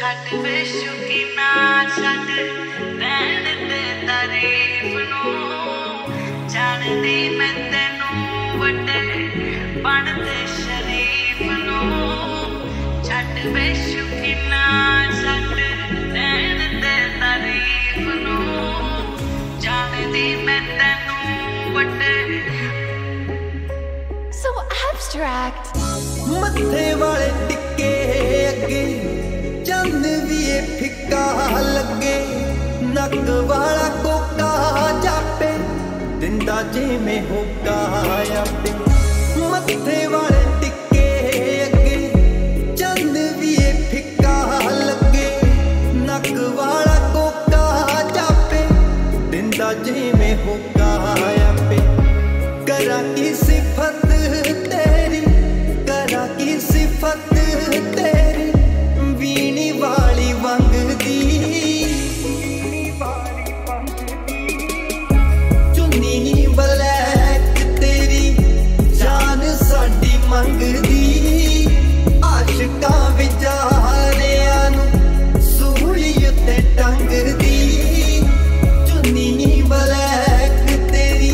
छड़ वे शौकीना छड़ रहन दे तारीफ नू जानदी मैं तेनू वड्डे बनदे शरीफ नू छड़ वे शौकीना छड़ रहन दे तारीफ नू जानदी मैं तेनू वड्डे So abstract. मत्थे वाले टिक्के अगे चंद भी फिक्का लगे नक वाला कोका जापे दिंदा जिमें होका आपे मत्थे वाले टिक्के अगे चंद भी फिक्का लगे नक वाला कोका जापे दिंदा जिमें होका आपे करा की सिफत तेरी करा की सिफत तेरी वीणी वाली वंगदी चुन्नी ब्लैक तेरी जान साडी मंगदी आशिकां विचारियां नूं सूली उत्ते टंगदी चुन्नी ब्लैक तेरी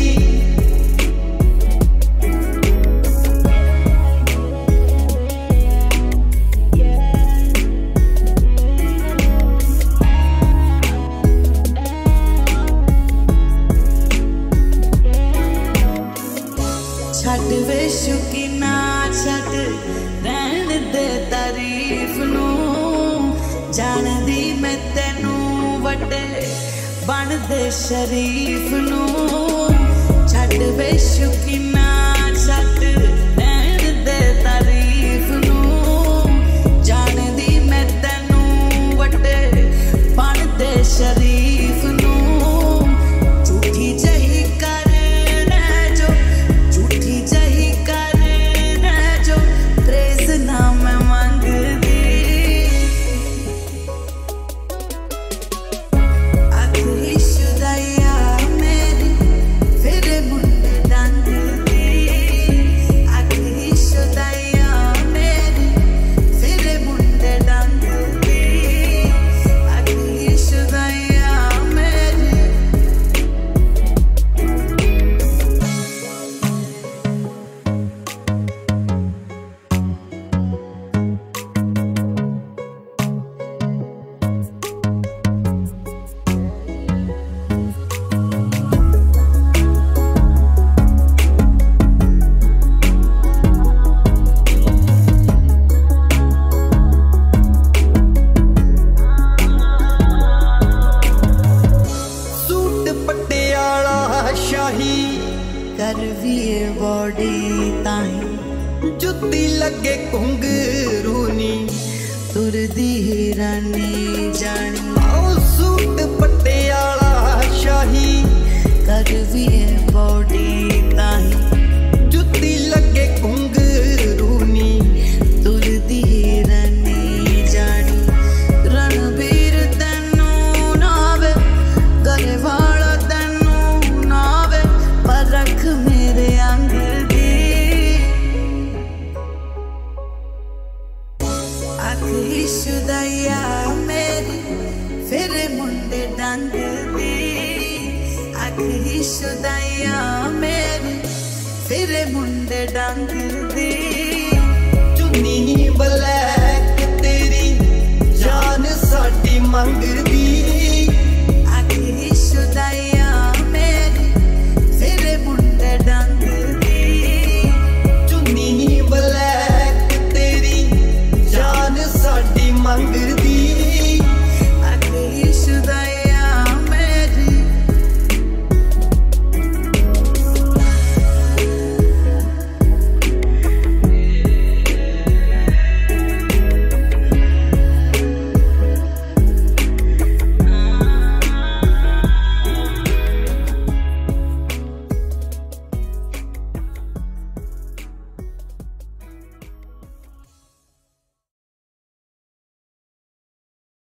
छड़ वे शौकीना छड़ रहन दे तारीफ नू जानदी मैं तेनू वड्डे बनदे शरीफ नू छड़ वे शौकीना छड़ रहन दे तारीफ नू जानदी मैं तेनू वड्डे बनदे शरीफ नू झूठी जही कर करवीए बॉडी ताई जुत्ती लगे घुंघरूनी तुरदी हिरानी जानी आओ सूट पटियाला शाही करवीए बॉडी ताई जुत्ती लगे घुंघरूनी तुरदी हिरानी जानी रणबीर तेनू नावे गले वाला तेनू नावे पर रख मेरे अंग दी आखिरी शुदाइया मेरी फिर मुंडे डंग दी आखिरी शुदाइया मेरी फिर मुंडे डंग दी चुन्नी ब्लैक तेरी जान साडी मंगदी